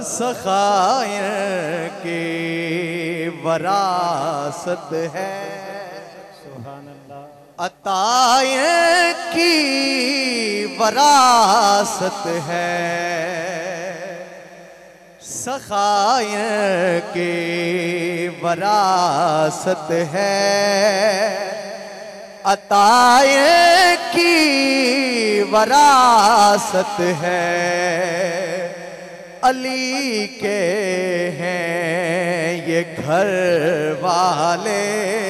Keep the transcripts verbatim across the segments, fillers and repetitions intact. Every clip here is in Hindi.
सखायर की वरासत है, सुभान अल्लाह। अताए की वरासत है, सखायर की वरासत है, अताए की वरासत है। अली के हैं ये घर वाले,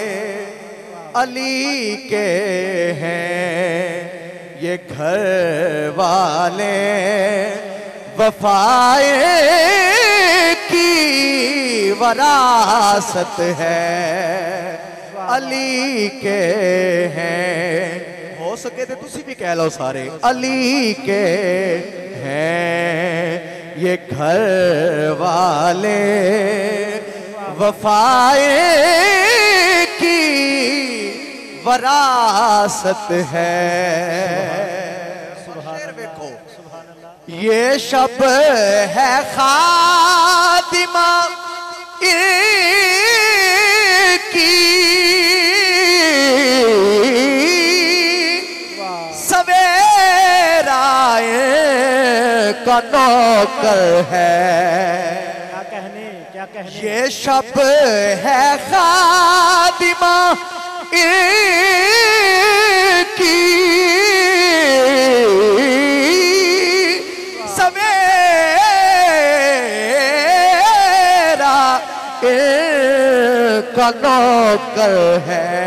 अली के हैं ये घर वाले, वफाए की वरासत है, अली के हैं। हो सके तो तुसी भी कह लो सारे, अली के हैं ये घर वाले, वफाए की वरासत है। शेर देखो, ये शब है खातिमा की, सवेराए का नौकर है। क्या कहने क्या कहने, ये शब है खातिमा की, सवेरा का नौकर है।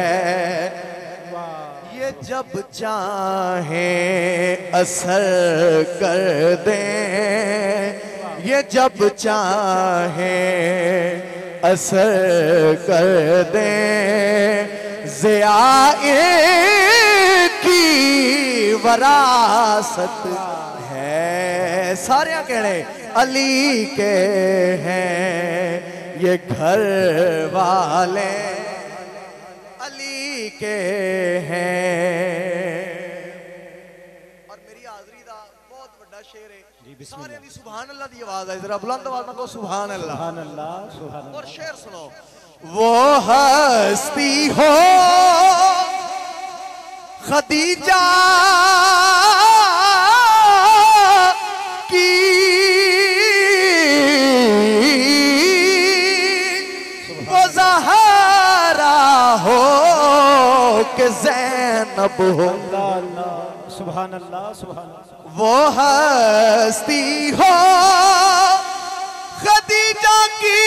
ये जब चाहे असर कर दें, ये जब चाहे असर कर दें, ज़ियाए की वरासत है। सारे कहने अली के हैं ये घर वाले, अली के हैं। और मेरी हाज़री दा बहुत बड़ा शेर है, सारे दी सुभान अल्लाह दी आवाज़ है, जरा बुलंद आवाज़ में कहो सुभान अल्लाह। सुभान अल्लाह, सुभान अल्लाह। और शेर सुनो, वो हस्ती हो खदीजा की, वो ज़हरा हो के ज़ैनब हो, अल्लाह अल्लाह, सुभान अल्लाह, सुभान अल्लाह। वो हस्ती हो खदीजा की,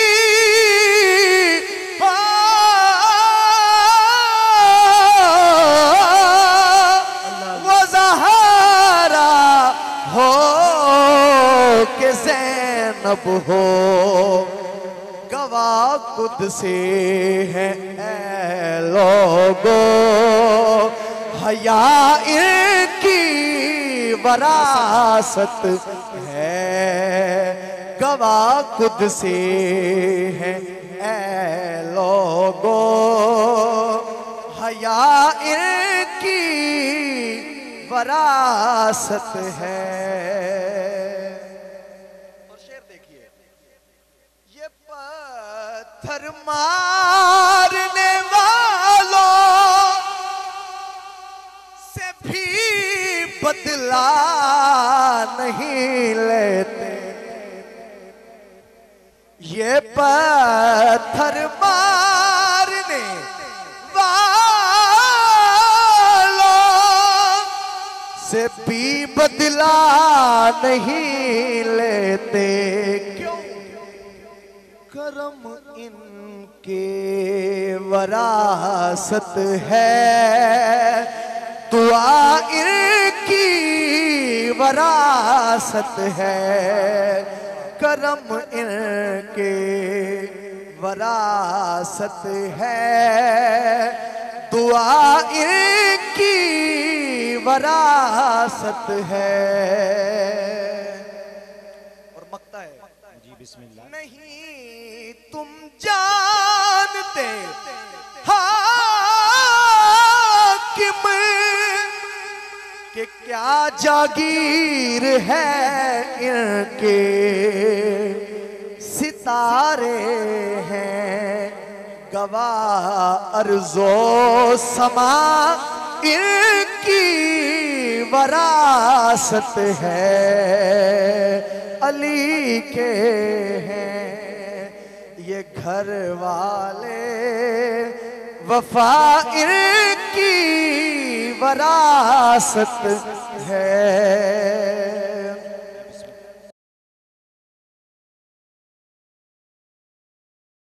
वो ज़हरा हो के ज़ैनब हो, गवाह खुद से है ऐ लोगो, हया इनकी वरासत है। गवाह खुद से है ऐ लोगो, हया इनकी वरासत है। और शेर देखिए, ये पत्थर मारने वालों से भी बदला नहीं लेते, ये पत्थर मारने वालों से भी बदला नहीं लेते। क्यों? करम इनके वरासत है, दुआ इनकी वरासत है, करम इनके वरासत है, दुआ इनकी वरासत है। और मकता है जी बिस्मिल्लाह। नहीं तुम जानते हाकिम कि क्या जागीर है इनके, सितारे हैं, गवाह अर्ज़ो समा इनकी वरासत है, अली के हैं ये घर वाले, वफा इनकी वरासत है।